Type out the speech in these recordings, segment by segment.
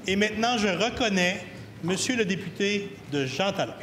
Et maintenant, je reconnais Monsieur le député de Jean Talon.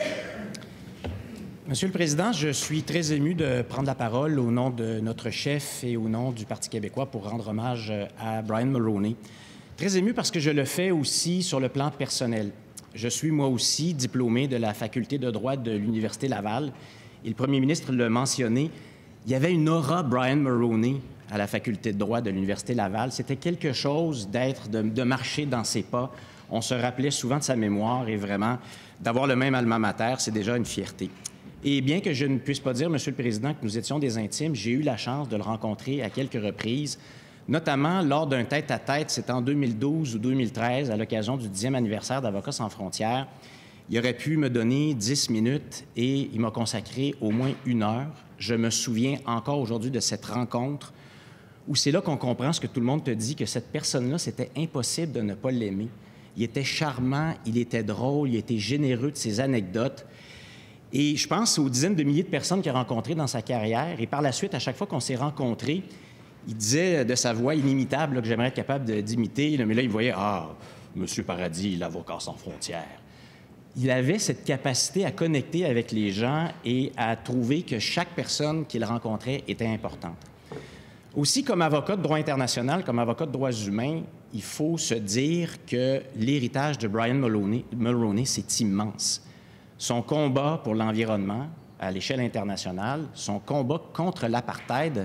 Monsieur le Président, je suis très ému de prendre la parole au nom de notre chef et au nom du Parti québécois pour rendre hommage à Brian Mulroney. Très ému parce que je le fais aussi sur le plan personnel. Je suis moi aussi diplômé de la faculté de droit de l'Université Laval et le premier ministre l'a mentionné. Il y avait une aura Brian Mulroney à la faculté de droit de l'Université Laval. C'était quelque chose de marcher dans ses pas. On se rappelait souvent de sa mémoire et vraiment, d'avoir le même alma mater, c'est déjà une fierté. Et bien que je ne puisse pas dire, Monsieur le Président, que nous étions des intimes, j'ai eu la chance de le rencontrer à quelques reprises, notamment lors d'un tête-à-tête, c'était en 2012 ou 2013, à l'occasion du 10e anniversaire d'Avocats sans frontières. Il aurait pu me donner 10 minutes et il m'a consacré au moins 1 heure. Je me souviens encore aujourd'hui de cette rencontre où c'est là qu'on comprend ce que tout le monde te dit, que cette personne-là, c'était impossible de ne pas l'aimer. Il était charmant, il était drôle, il était généreux de ses anecdotes. Et je pense aux dizaines de milliers de personnes qu'il a rencontrées dans sa carrière. Et par la suite, à chaque fois qu'on s'est rencontrés, il disait de sa voix inimitable là, que j'aimerais être capable d'imiter. Mais là, il voyait « Ah, Monsieur Paradis, l'avocat sans frontières ». Il avait cette capacité à connecter avec les gens et à trouver que chaque personne qu'il rencontrait était importante. Aussi, comme avocat de droit international, comme avocat de droits humains, il faut se dire que l'héritage de Brian Mulroney, c'est immense. Son combat pour l'environnement à l'échelle internationale, son combat contre l'apartheid,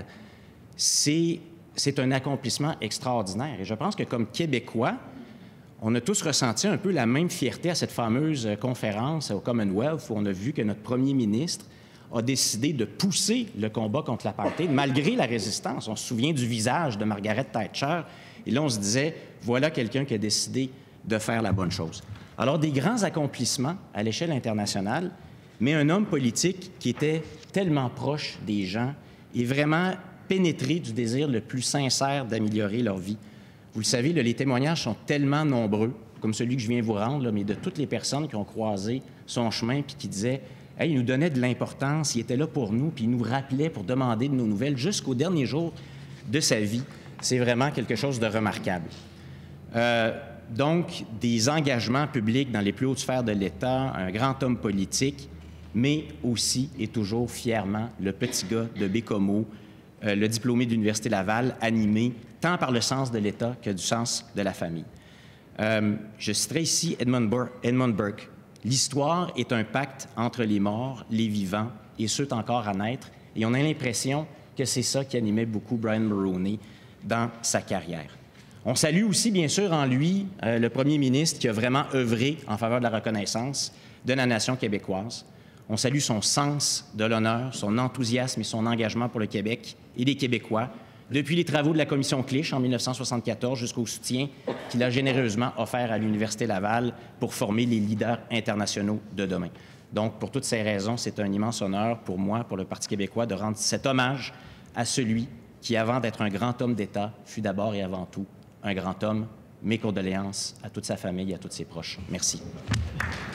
c'est un accomplissement extraordinaire. Et je pense que comme Québécois, on a tous ressenti un peu la même fierté à cette fameuse conférence au Commonwealth où on a vu que notre premier ministre a décidé de pousser le combat contre l'apartheid malgré la résistance. On se souvient du visage de Margaret Thatcher. Et là, on se disait, voilà quelqu'un qui a décidé de faire la bonne chose. Alors, des grands accomplissements à l'échelle internationale, mais un homme politique qui était tellement proche des gens et vraiment pénétré du désir le plus sincère d'améliorer leur vie. Vous le savez, là, les témoignages sont tellement nombreux, comme celui que je viens vous rendre, là, mais de toutes les personnes qui ont croisé son chemin puis qui disaient « Hey, il nous donnait de l'importance, il était là pour nous, puis il nous rappelait pour demander de nos nouvelles jusqu'au dernier jour de sa vie. » C'est vraiment quelque chose de remarquable. Donc, des engagements publics dans les plus hautes sphères de l'État, un grand homme politique, mais aussi et toujours fièrement le petit gars de Bécomo, le diplômé de l'Université Laval, animé tant par le sens de l'État que du sens de la famille. Je citerai ici Edmund Burke. L'histoire est un pacte entre les morts, les vivants et ceux encore à naître. Et on a l'impression que c'est ça qui animait beaucoup Brian Mulroney dans sa carrière. On salue aussi, bien sûr, en lui, le premier ministre qui a vraiment œuvré en faveur de la reconnaissance de la nation québécoise. On salue son sens de l'honneur, son enthousiasme et son engagement pour le Québec et les Québécois, depuis les travaux de la Commission Clich en 1974 jusqu'au soutien qu'il a généreusement offert à l'Université Laval pour former les leaders internationaux de demain. Donc, pour toutes ces raisons, c'est un immense honneur pour moi, pour le Parti québécois, de rendre cet hommage à celui qui, avant d'être un grand homme d'État, fut d'abord et avant tout un grand homme. Mes condoléances à toute sa famille et à tous ses proches. Merci.